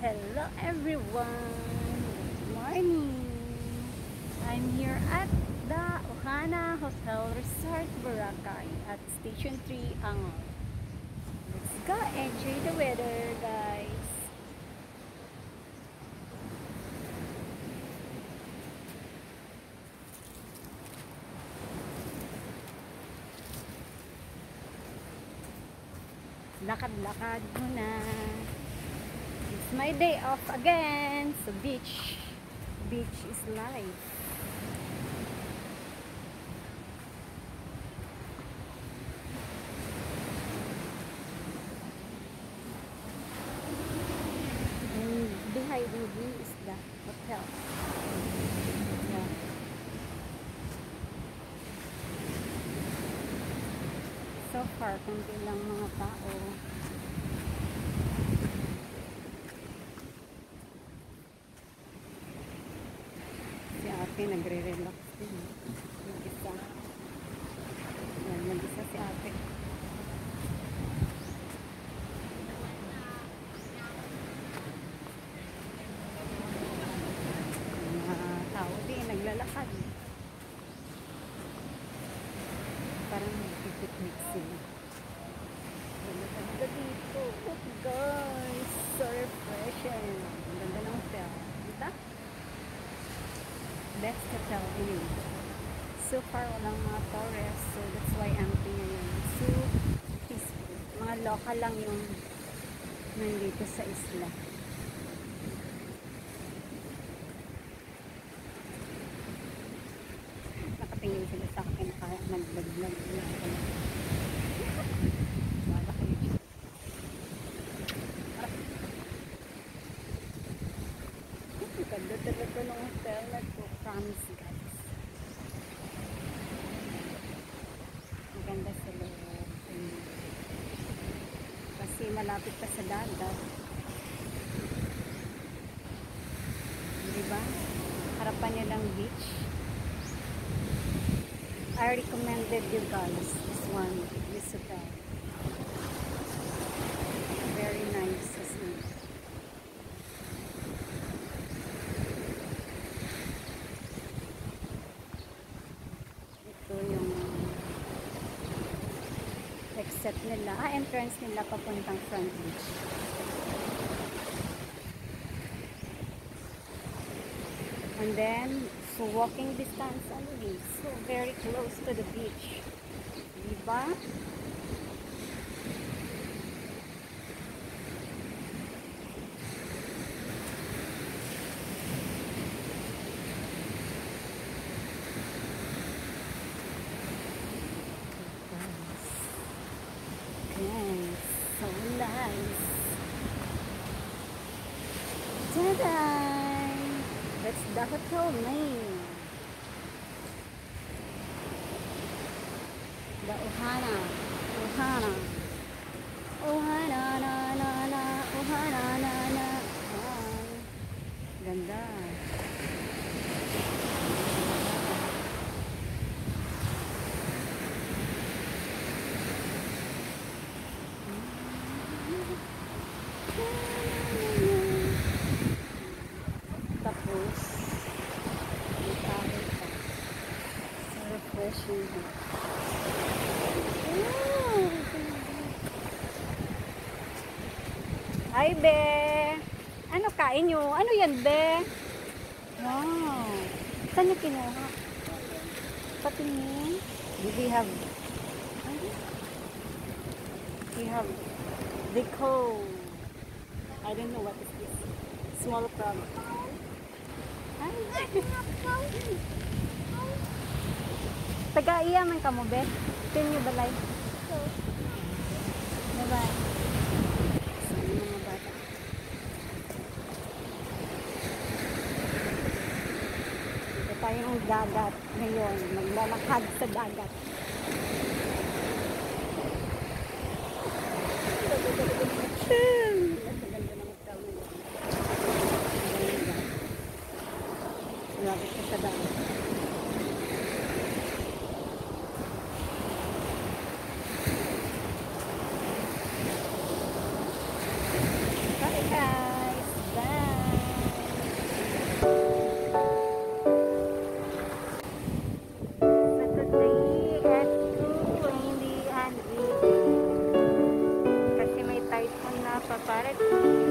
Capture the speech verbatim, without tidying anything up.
Hello everyone! Good morning! I'm here at the Ohana Hotel Resort Boracay at Station three Angol. Let's go enjoy the weather, guys! Lakad-lakad muna. It's my day off again. So beach. Beach is life. And behind me is the hotel. Yeah. So far, kundi lang mga tao. Si ate nagre-relax din. Mag-isa. Yan, mag-isa si ate. Mga tao din, naglalakad. Parang nagpipiknik sila. Ganda dito. Oh guys, so refreshing. Ang ganda ng hotel. Diba? Best hotel anyway. So far, walang mga tourists. So that's why empty ngayon. So peaceful. Mga local lang yung nandito sa isla. Nakatingin sila sa akin. Kaya nag-vlog na ako. Wala kayo dyan. Ganda talaga ng hotel na to. Promise, guys. Maganda sa loob. Kasi malapit pa sa dagat. Diba? Harapan nyo lang beach. I recommended you guys this one, this hotel. Very nice as well. Ito yung exit nila, ah, entrance nila papuntang front beach. And then, so walking distance only, so very close to the beach. Diba? Yes, so nice. Ta-da! That's the hotel name. The Ohana. Ohana. Ohana na na na. Ohana na na. Ah, ganda. Tapos may tawag pa. So refreshing. Wow! Hi, be! Ano kain nyo? Ano yan, be? Wow! Saan nyo kinuha? Patingin? We have we have deco. I don't know what is this. Small crab. Taga-iya man ka mo, be? Tin nyo balay? Bye-bye. So, mga bata. Ito tayong dagat ngayon. Maglalakad sa dagat. Malapit ka sa dagat. Bye guys! Bye!